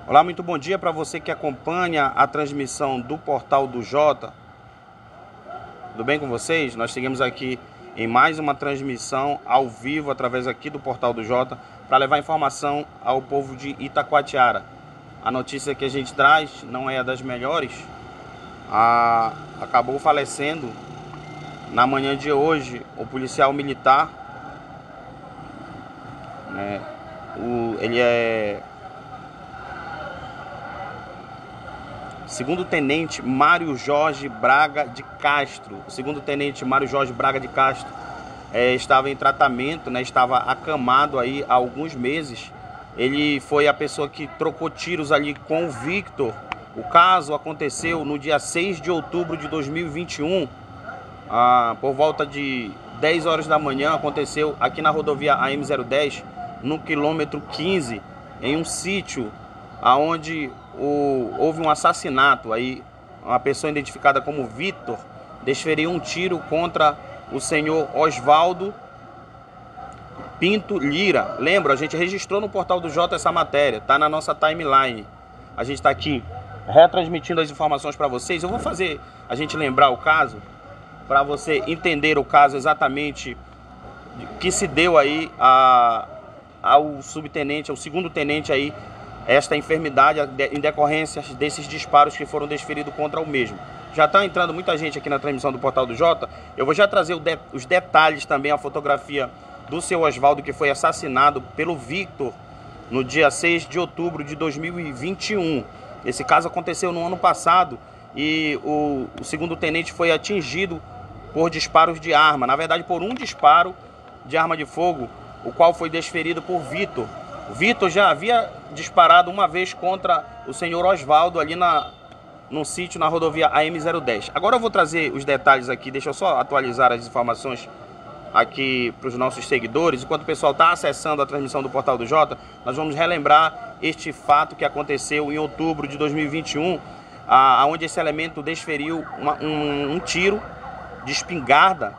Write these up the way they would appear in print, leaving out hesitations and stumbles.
Olá, muito bom dia para você que acompanha a transmissão do Portal do Jota. Tudo bem com vocês? Nós seguimos aqui em mais uma transmissão ao vivo através aqui do Portal do Jota para levar informação ao povo de Itacoatiara. A notícia que a gente traz não é a das melhores. Acabou falecendo na manhã de hoje o policial militar, né? Ele é segundo tenente Mário Jorge Braga de Castro. O segundo tenente Mário Jorge Braga de Castro estava em tratamento, né? Estava acamado aí há alguns meses. Ele foi a pessoa que trocou tiros ali com o Victor. O caso aconteceu no dia 6 de outubro de 2021, por volta de 10 horas da manhã. Aconteceu aqui na rodovia AM010, no quilômetro 15, em um sítio onde houve um assassinato. Aí uma pessoa identificada como Victor desferiu um tiro contra o senhor Oswaldo Pinto Lira. Lembra, a gente registrou no Portal do Jota essa matéria, tá na nossa timeline. A gente está aqui retransmitindo as informações para vocês. Eu vou fazer a gente lembrar o caso, para você entender o caso exatamente que se deu aí ao subtenente, ao segundo tenente aí, esta enfermidade em decorrência desses disparos que foram desferidos contra o mesmo. Já está entrando muita gente aqui na transmissão do Portal do Jota. Eu vou já trazer os detalhes também, a fotografia do seu Oswaldo, que foi assassinado pelo Victor no dia 6 de outubro de 2021. Esse caso aconteceu no ano passado e o segundo tenente foi atingido por disparos de arma. Na verdade, por um disparo de arma de fogo, o qual foi desferido por Victor. O Victor já havia disparado uma vez contra o senhor Oswaldo ali num sítio na rodovia AM010. Agora eu vou trazer os detalhes aqui, deixa eu só atualizar as informações aqui para os nossos seguidores. Enquanto o pessoal está acessando a transmissão do Portal do Jota, nós vamos relembrar este fato que aconteceu em outubro de 2021, onde esse elemento desferiu um tiro de espingarda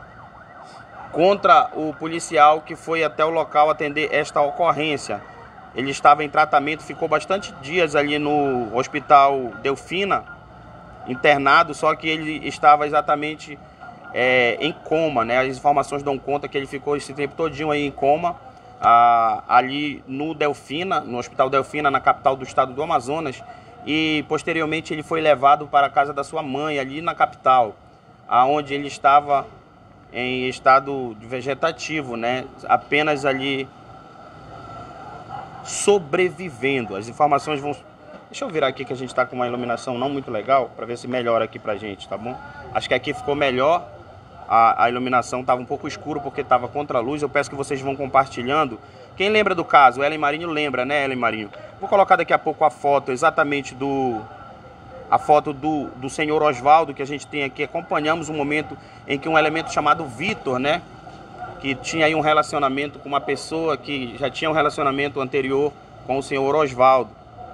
contra o policial que foi até o local atender esta ocorrência. Ele estava em tratamento, ficou bastante dias ali no Hospital Delfina, internado, só que ele estava exatamente em coma, né? As informações dão conta que ele ficou esse tempo todinho aí em coma, ali no Delfina, no Hospital Delfina, na capital do estado do Amazonas, e posteriormente ele foi levado para a casa da sua mãe, ali na capital, onde ele estava em estado vegetativo, né? Apenas ali sobrevivendo. As informações vão... Deixa eu virar aqui que a gente está com uma iluminação não muito legal, para ver se melhora aqui pra gente, tá bom? Acho que aqui ficou melhor. A iluminação estava um pouco escuro porque estava contra a luz. Eu peço que vocês vão compartilhando. Quem lembra do caso? Ellen Marinho lembra, né, Ellen Marinho? Vou colocar daqui a pouco a foto exatamente do senhor Oswaldo, que a gente tem aqui. Acompanhamos um momento em que um elemento chamado Victor, né, que tinha aí um relacionamento com uma pessoa que já tinha um relacionamento anterior com o senhor Oswaldo.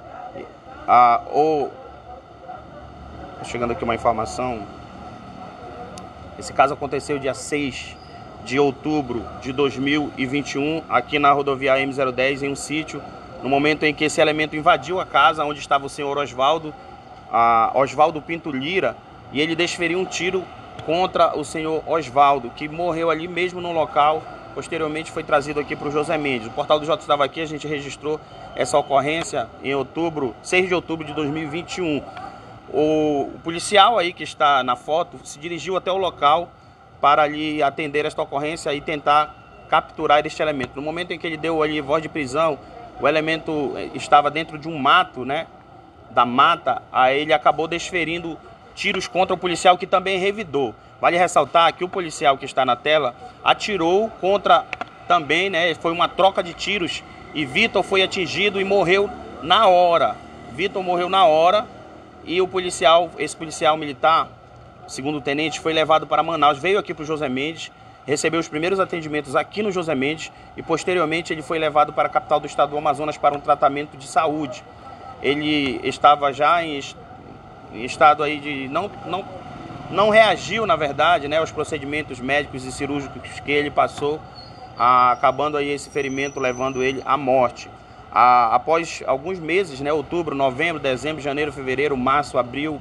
Chegando aqui uma informação. Esse caso aconteceu dia 6 de outubro de 2021, aqui na rodovia AM010, em um sítio, no momento em que esse elemento invadiu a casa onde estava o senhor Oswaldo, Oswaldo Pinto Lira, e ele desferiu um tiro contra o senhor Oswaldo, que morreu ali mesmo no local. Posteriormente foi trazido aqui para o José Mendes. O Portal do Jota estava aqui, a gente registrou essa ocorrência em outubro, 6 de outubro de 2021. O policial aí que está na foto se dirigiu até o local para ali atender esta ocorrência e tentar capturar este elemento. No momento em que ele deu ali voz de prisão, o elemento estava dentro de um mato, né, da mata. Aí ele acabou desferindo tiros contra o policial, que também revidou. Vale ressaltar que o policial que está na tela atirou contra também, né? Foi uma troca de tiros e Victor foi atingido e morreu na hora. Victor morreu na hora e esse policial militar, segundo o tenente, foi levado para Manaus, veio aqui para o José Mendes, recebeu os primeiros atendimentos aqui no José Mendes e posteriormente ele foi levado para a capital do estado do Amazonas para um tratamento de saúde. Ele estava já em estado aí de não reagiu, na verdade, né, aos procedimentos médicos e cirúrgicos que ele passou, acabando aí esse ferimento, levando ele à morte. após alguns meses, né, outubro, novembro, dezembro, janeiro, fevereiro, março, abril,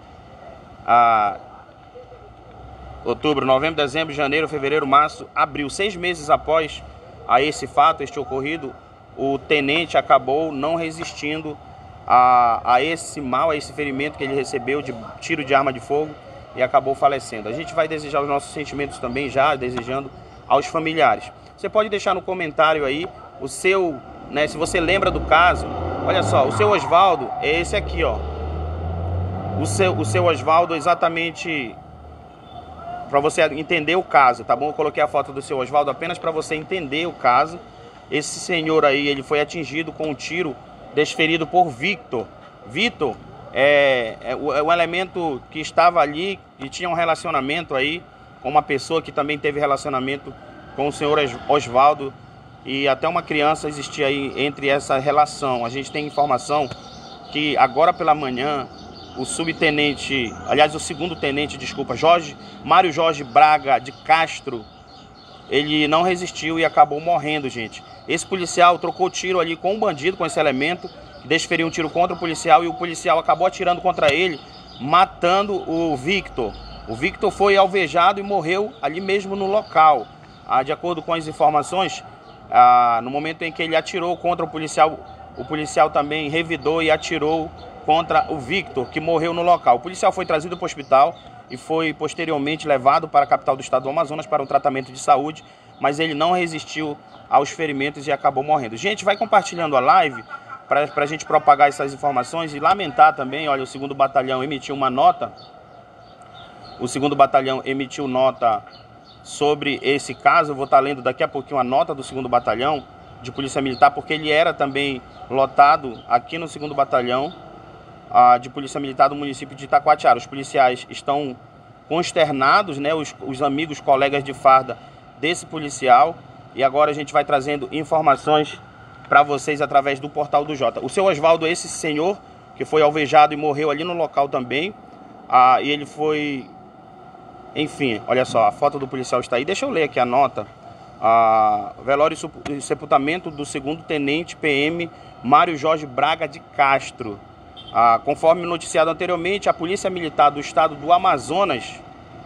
outubro, novembro, dezembro, janeiro, fevereiro, março, abril, 6 meses após esse fato, este ocorrido, o tenente acabou não resistindo a esse mal, a esse ferimento que ele recebeu de tiro de arma de fogo e acabou falecendo. A gente vai desejar os nossos sentimentos também, já desejando aos familiares. Você pode deixar no comentário aí o seu, né, se você lembra do caso. Olha só, o seu Oswaldo é esse aqui, ó. O seu Oswaldo, exatamente para você entender o caso, tá bom? Eu coloquei a foto do seu Oswaldo apenas para você entender o caso. Esse senhor aí, ele foi atingido com um tiro desferido por Victor. Victor é um elemento que estava ali e tinha um relacionamento aí com uma pessoa que também teve relacionamento com o senhor Oswaldo, e até uma criança existia aí entre essa relação. A gente tem informação que agora pela manhã o subtenente, aliás o segundo tenente, desculpa, Mário Jorge Braga de Castro, ele não resistiu e acabou morrendo, gente. Esse policial trocou tiro ali com um bandido, com esse elemento, que desferiu um tiro contra o policial, e o policial acabou atirando contra ele, matando o Victor. O Victor foi alvejado e morreu ali mesmo no local. De acordo com as informações, no momento em que ele atirou contra o policial também revidou e atirou contra o Victor, que morreu no local. O policial foi trazido para o hospital e foi posteriormente levado para a capital do estado do Amazonas para um tratamento de saúde, mas ele não resistiu aos ferimentos e acabou morrendo. Gente, vai compartilhando a live para a gente propagar essas informações e lamentar também. Olha, o 2º Batalhão emitiu uma nota. O 2º Batalhão emitiu nota sobre esse caso. Eu vou estar lendo daqui a pouquinho a nota do 2º Batalhão de Polícia Militar, porque ele era também lotado aqui no 2º Batalhão de Polícia Militar do município de Itacoatiara. Os policiais estão consternados, né, os amigos, colegas de farda desse policial, e agora a gente vai trazendo informações para vocês através do Portal do Jota. O seu Oswaldo é esse senhor que foi alvejado e morreu ali no local também, e ele foi... Enfim, olha só, a foto do policial está aí. Deixa eu ler aqui a nota. Velório e sepultamento do 2º Tenente PM Mário Jorge Braga de Castro. Conforme noticiado anteriormente, a Polícia Militar do Estado do Amazonas,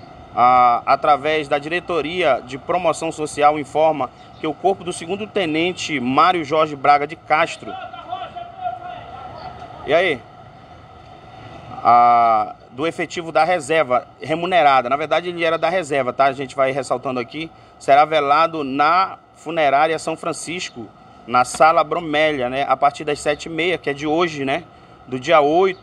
através da Diretoria de Promoção Social, informa que o corpo do 2º Tenente Mário Jorge Braga de Castro... E aí? Do efetivo da reserva remunerada, na verdade ele era da reserva, tá? A gente vai ressaltando aqui, será velado na funerária São Francisco, na Sala Bromélia, né? A partir das 7h30, que é de hoje, né? Do dia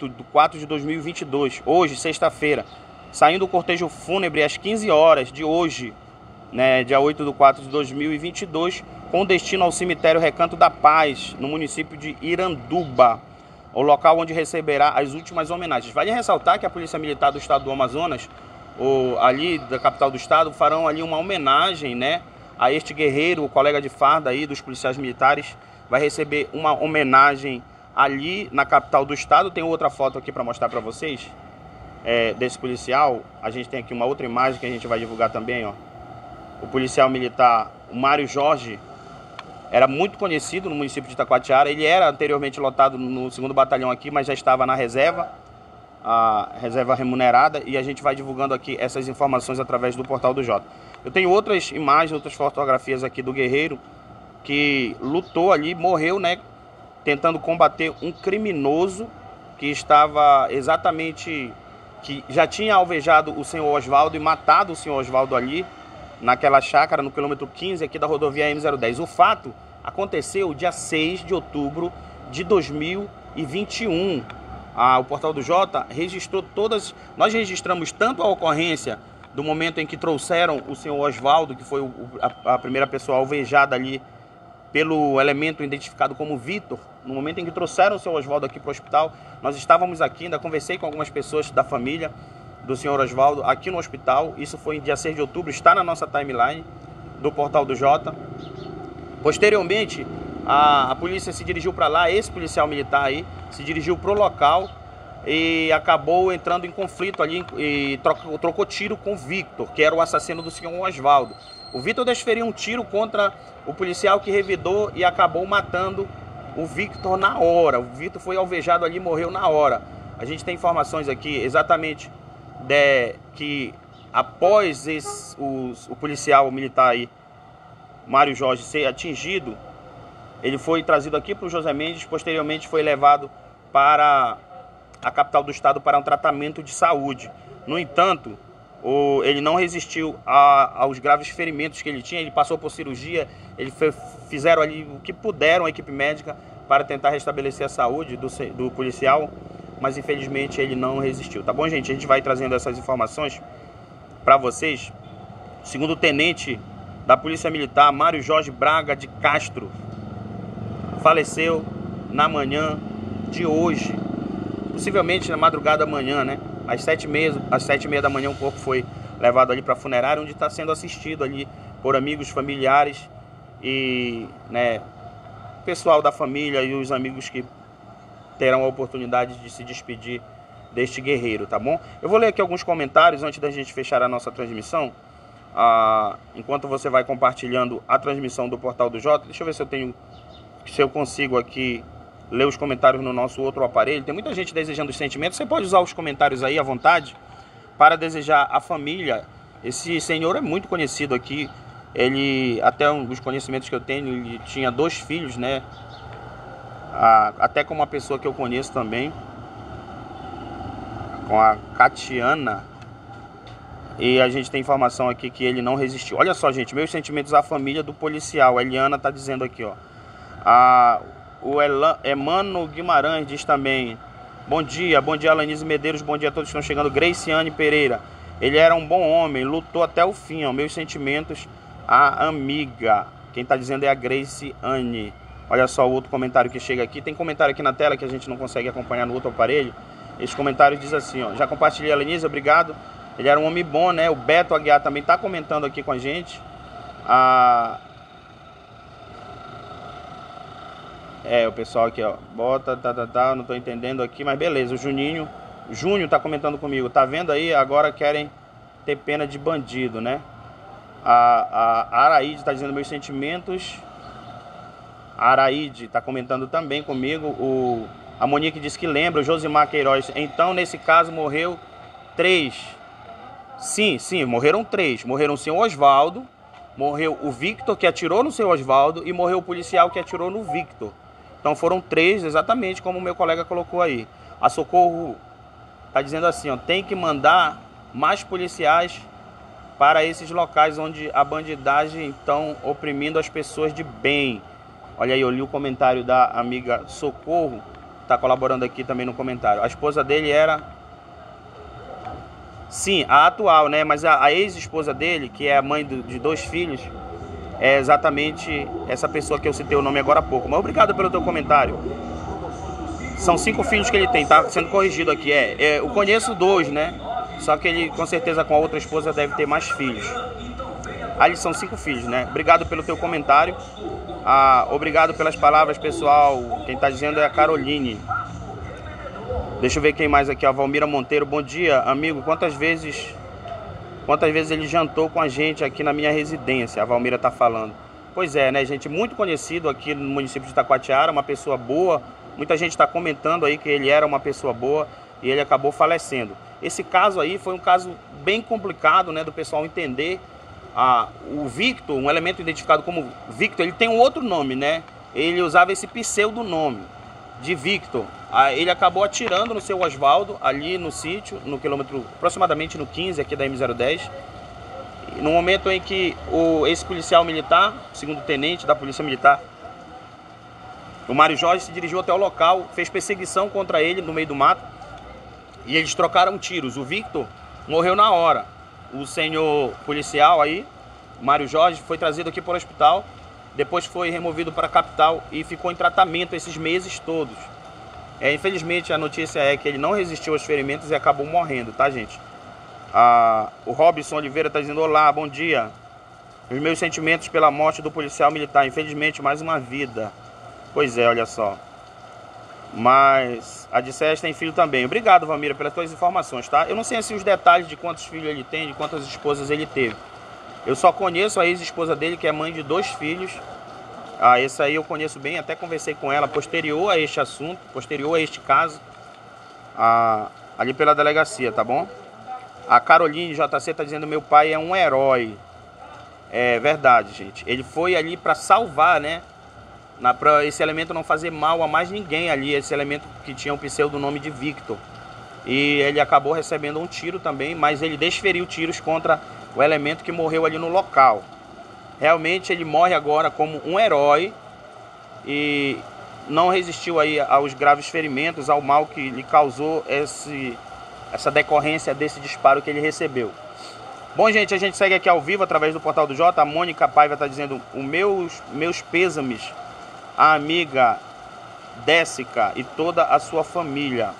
8/4/2022, hoje, sexta-feira, saindo o cortejo fúnebre às 15 horas de hoje, né? Dia 8/4/2022, com destino ao cemitério Recanto da Paz, no município de Iranduba, o local onde receberá as últimas homenagens. Vale ressaltar que a Polícia Militar do Estado do Amazonas, ali da capital do estado, farão ali uma homenagem, né, a este guerreiro, o colega de farda aí dos policiais militares, vai receber uma homenagem ali na capital do estado. Tem outra foto aqui para mostrar para vocês, desse policial. A gente tem aqui uma outra imagem que a gente vai divulgar também, ó. O policial militar, o Mário Jorge, era muito conhecido no município de Itacoatiara. Ele era anteriormente lotado no 2º Batalhão aqui, mas já estava na reserva, a reserva remunerada, e a gente vai divulgando aqui essas informações através do Portal do Jota. Eu tenho outras imagens, outras fotografias aqui do guerreiro que lutou ali, morreu, né, tentando combater um criminoso que estava exatamente, que já tinha alvejado o senhor Oswaldo e matado o senhor Oswaldo ali, naquela chácara no quilômetro 15 aqui da rodovia M010. O fato aconteceu dia 6 de outubro de 2021. O Portal do Jota registrou todas... Nós registramos tanto a ocorrência do momento em que trouxeram o senhor Oswaldo, que foi a primeira pessoa alvejada ali pelo elemento identificado como Victor. No momento em que trouxeram o senhor Oswaldo aqui para o hospital, nós estávamos aqui, ainda conversei com algumas pessoas da família do senhor Oswaldo aqui no hospital. Isso foi em dia 6 de outubro, está na nossa timeline do Portal do Jota. Posteriormente, a polícia se dirigiu para lá, esse policial militar aí se dirigiu para o local e acabou entrando em conflito ali e trocou tiro com o Victor, que era o assassino do senhor Oswaldo. O Victor desferiu um tiro contra o policial que revidou e acabou matando o Victor na hora. O Victor foi alvejado ali e morreu na hora. A gente tem informações aqui exatamente que após o policial militar aí, Mário Jorge, ser atingido, ele foi trazido aqui para o José Mendes, posteriormente foi levado para a capital do estado para um tratamento de saúde. No entanto, ele não resistiu aos graves ferimentos que ele tinha, ele passou por cirurgia, fizeram ali o que puderam, a equipe médica, para tentar restabelecer a saúde do policial, mas infelizmente ele não resistiu. Tá bom, gente? A gente vai trazendo essas informações para vocês. Segundo o tenente da Polícia Militar, Mário Jorge Braga de Castro, faleceu na manhã de hoje, possivelmente na madrugada da manhã, né? Às 7h30 da manhã o corpo foi levado ali para a funerária, onde está sendo assistido ali por amigos, familiares e, né, pessoal da família e os amigos que terão a oportunidade de se despedir deste guerreiro, tá bom? Eu vou ler aqui alguns comentários antes da gente fechar a nossa transmissão. Enquanto você vai compartilhando a transmissão do Portal do Jota, deixa eu ver se eu consigo aqui ler os comentários no nosso outro aparelho. Tem muita gente desejando os sentimentos. Você pode usar os comentários aí à vontade para desejar à família. Esse senhor é muito conhecido aqui. Ele, até os conhecimentos que eu tenho, ele tinha 2 filhos, né? Até com uma pessoa que eu conheço também, com a Catiana. E a gente tem informação aqui que ele não resistiu. Olha só, gente, meus sentimentos à família do policial. A Eliana está dizendo aqui, ó. O Emano Guimarães diz também: bom dia Alanise Medeiros, bom dia a todos que estão chegando. Graciane Pereira: ele era um bom homem, lutou até o fim, ó. Meus sentimentos à amiga. Quem está dizendo é a Graciane. Olha só o outro comentário que chega aqui. Tem comentário aqui na tela que a gente não consegue acompanhar no outro aparelho. Esse comentário diz assim, ó: já compartilhei, Alanise, obrigado. Ele era um homem bom, né? O Beto Aguiar também está comentando aqui com a gente. O pessoal aqui, ó, bota, não tô entendendo aqui, mas beleza. O Júnior tá comentando comigo. Tá vendo aí? Agora querem ter pena de bandido, né? A Araíde tá dizendo meus sentimentos. A Araíde tá comentando também comigo. A Monique disse que lembra. O Josimar Queiroz: então, nesse caso, morreu 3. Sim, morreram 3. Morreram o senhor Oswaldo, morreu o Victor, que atirou no senhor Oswaldo, e morreu o policial que atirou no Victor. Então foram 3, exatamente como o meu colega colocou aí. A Socorro está dizendo assim, ó: tem que mandar mais policiais para esses locais onde a bandidagem estão oprimindo as pessoas de bem. Olha aí, eu li o comentário da amiga Socorro, está colaborando aqui também no comentário. A esposa dele era... Sim, a atual, né? Mas a ex-esposa dele, que é a mãe de 2 filhos, é exatamente essa pessoa que eu citei o nome agora há pouco. Mas obrigado pelo teu comentário. São 5 filhos que ele tem, tá sendo corrigido aqui. Eu conheço 2, né? Só que ele, com certeza, com a outra esposa deve ter mais filhos. Aí são 5 filhos, né? Obrigado pelo teu comentário. Obrigado pelas palavras, pessoal. Quem tá dizendo é a Caroline. Deixa eu ver quem mais aqui, a Valmira Monteiro. Bom dia, amigo. Quantas vezes ele jantou com a gente aqui na minha residência? A Valmira tá falando. Pois é, né, gente? Muito conhecido aqui no município de Itacoatiara, uma pessoa boa. Muita gente está comentando aí que ele era uma pessoa boa e ele acabou falecendo. Esse caso aí foi um caso bem complicado, né, do pessoal entender. O Victor, um elemento identificado como Victor, ele tem um outro nome, né? Ele usava esse pseudonome de Victor. Ele acabou atirando no seu Oswaldo, ali no sítio, no quilômetro, aproximadamente no 15 aqui da M010. No momento em que esse policial militar, segundo tenente da Polícia Militar, o Mário Jorge, se dirigiu até o local, fez perseguição contra ele no meio do mato e eles trocaram tiros. O Victor morreu na hora. O senhor policial aí, Mário Jorge, foi trazido aqui para o hospital, depois foi removido para a capital e ficou em tratamento esses meses todos. Infelizmente a notícia é que ele não resistiu aos ferimentos e acabou morrendo, tá, gente? O Robson Oliveira está dizendo: olá, bom dia. Os meus sentimentos pela morte do policial militar. Infelizmente, mais uma vida. Pois é, olha só. Mas a Dissés tem filho também. Obrigado, Valmira, pelas tuas informações, tá? Eu não sei assim os detalhes de quantos filhos ele tem, de quantas esposas ele teve. Eu só conheço a ex-esposa dele, que é mãe de 2 filhos. Esse aí eu conheço bem, até conversei com ela posterior a este assunto, posterior a este caso, ali pela delegacia, tá bom? A Caroline JC tá dizendo: meu pai é um herói. É verdade, gente. Ele foi ali para salvar, né? Para esse elemento não fazer mal a mais ninguém ali. Esse elemento que tinha o pseudonome de Victor. E ele acabou recebendo um tiro também, mas ele desferiu tiros contra o elemento que morreu ali no local. Realmente ele morre agora como um herói e não resistiu aí aos graves ferimentos, ao mal que lhe causou essa decorrência desse disparo que ele recebeu. Bom, gente, a gente segue aqui ao vivo através do Portal do Jota. A Mônica Paiva está dizendo: os meus pêsames à amiga Déssica e toda a sua família.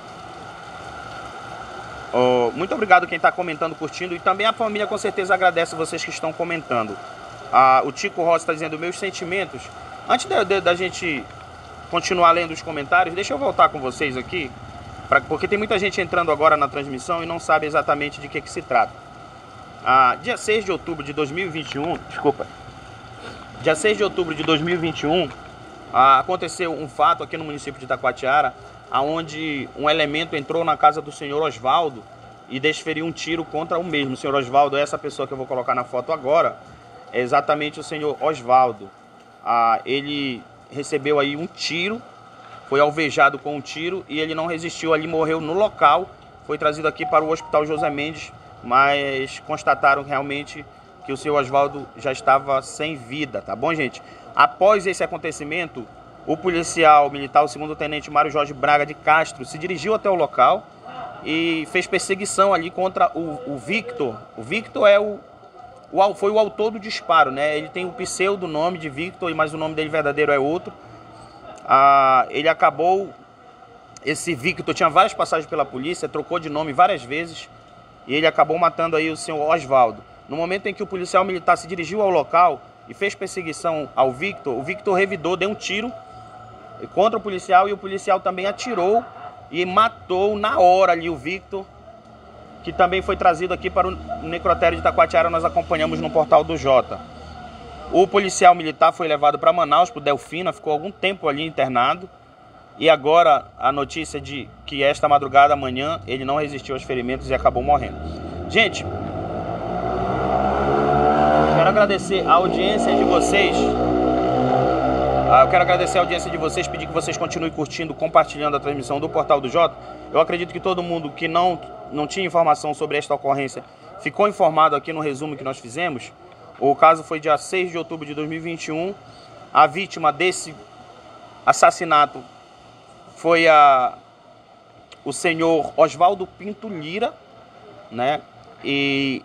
Muito obrigado quem está comentando, curtindo, e também a família com certeza agradece vocês que estão comentando. O Tico Rossi está dizendo: meus sentimentos. Antes da gente continuar lendo os comentários, deixa eu voltar com vocês aqui, porque tem muita gente entrando agora na transmissão e não sabe exatamente de que se trata. Dia 6 de outubro de 2021, dia 6 de outubro de 2021, aconteceu um fato aqui no município de Itacoatiara, onde um elemento entrou na casa do senhor Osvaldo e desferiu um tiro contra o mesmo. O senhor Osvaldo é essa pessoa que eu vou colocar na foto agora, é exatamente o senhor Osvaldo. Ele recebeu aí um tiro, foi alvejado com um tiro e ele não resistiu ali, morreu no local. Foi trazido aqui para o Hospital José Mendes, mas constataram realmente que o senhor Osvaldo já estava sem vida, tá bom, gente? Após esse acontecimento, o policial militar, o segundo tenente Mário Jorge Braga de Castro, se dirigiu até o local e fez perseguição ali contra o Victor. O Victor foi o autor do disparo, né? Ele tem o pseudonome de Victor, mas o nome dele verdadeiro é outro. Esse Victor tinha várias passagens pela polícia, trocou de nome várias vezes e ele acabou matando aí o senhor Osvaldo. No momento em que o policial militar se dirigiu ao local e fez perseguição ao Victor, o Victor revidou, deu um tiro contra o policial e o policial também atirou e matou na hora ali o Victor, que também foi trazido aqui para o necrotério de Itacoatiara. Nós acompanhamos no Portal do Jota. O policial militar foi levado para Manaus, para o Delfina, ficou algum tempo ali internado. E agora a notícia de que esta madrugada, amanhã, ele não resistiu aos ferimentos e acabou morrendo. Gente, quero agradecer a audiência de vocês. Pedir que vocês continuem curtindo, compartilhando a transmissão do Portal do Jota. Eu acredito que todo mundo que não tinha informação sobre esta ocorrência ficou informado aqui no resumo que nós fizemos. O caso foi dia 6 de outubro de 2021. A vítima desse assassinato foi o senhor Osvaldo Pinto Lira, né? E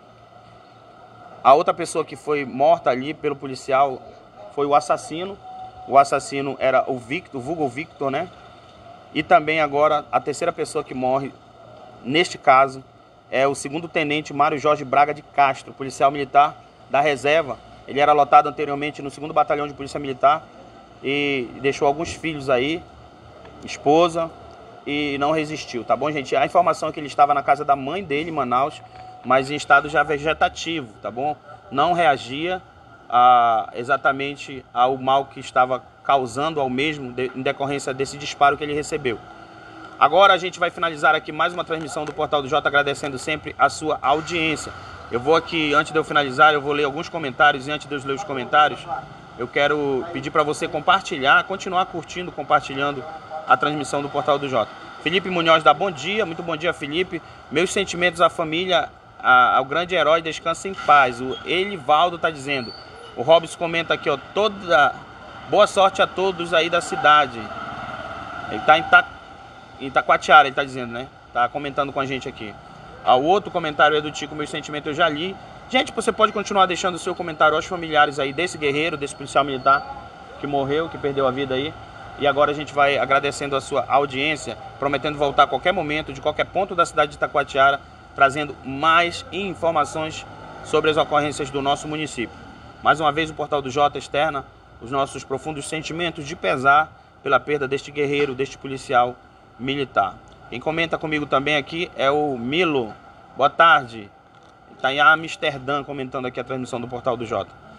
a outra pessoa que foi morta ali pelo policial foi o assassino. O assassino era o Victor, vulgo Victor, né? E também agora a terceira pessoa que morre neste caso é o segundo tenente Mário Jorge Braga de Castro, policial militar da reserva. Ele era lotado anteriormente no 2º Batalhão de Polícia Militar e deixou alguns filhos aí, esposa, e não resistiu, tá bom, gente? A informação é que ele estava na casa da mãe dele em Manaus, mas em estado já vegetativo, tá bom? Não reagia exatamente ao mal que estava causando ao mesmo em decorrência desse disparo que ele recebeu. Agora a gente vai finalizar aqui mais uma transmissão do Portal do Jota, agradecendo sempre a sua audiência. Eu vou aqui, antes de eu finalizar, eu vou ler alguns comentários, e antes de eu ler os comentários, eu quero pedir para você compartilhar, continuar curtindo, compartilhando a transmissão do Portal do Jota. Felipe Munhoz dá bom dia, muito bom dia, Felipe. Meus sentimentos à família, ao grande herói, descansa em paz. O Elivaldo está dizendo. O Robson comenta aqui, ó, boa sorte a todos aí da cidade. Ele está em Itacoatiara, ele está dizendo, né? Está comentando com a gente aqui. O outro comentário é do Tico, meu sentimento eu já li. Gente, você pode continuar deixando o seu comentário aos familiares aí desse guerreiro, desse policial militar que morreu, que perdeu a vida aí. E agora a gente vai agradecendo a sua audiência, prometendo voltar a qualquer momento, de qualquer ponto da cidade de Itacoatiara, trazendo mais informações sobre as ocorrências do nosso município. Mais uma vez o Portal do Jota externa os nossos profundos sentimentos de pesar pela perda deste guerreiro, deste policial militar. Quem comenta comigo também aqui é o Milo. Boa tarde. Está em Amsterdã comentando aqui a transmissão do Portal do Jota.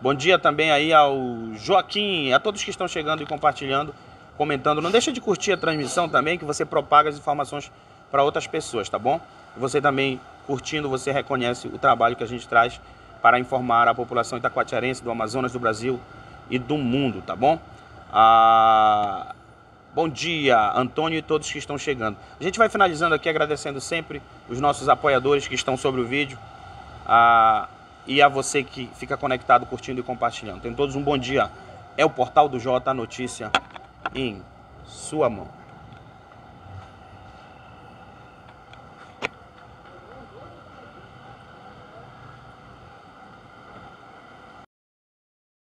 Bom dia também aí ao Joaquim, a todos que estão chegando e compartilhando, comentando. Não deixa de curtir a transmissão também, que você propaga as informações para outras pessoas, tá bom? Você também, curtindo, você reconhece o trabalho que a gente traz para informar a população itacoatiarense, do Amazonas, do Brasil e do mundo, tá bom? Bom dia, Antônio e todos que estão chegando. A gente vai finalizando aqui agradecendo sempre os nossos apoiadores que estão sobre o vídeo e a você que fica conectado, curtindo e compartilhando. Tenham todos um bom dia. É o Portal do Jota, a notícia em sua mão.